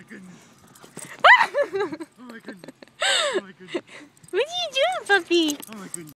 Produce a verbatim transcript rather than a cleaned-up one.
goodness. Oh my goodness. Oh my goodness. What are you doing, puppy? Oh my goodness.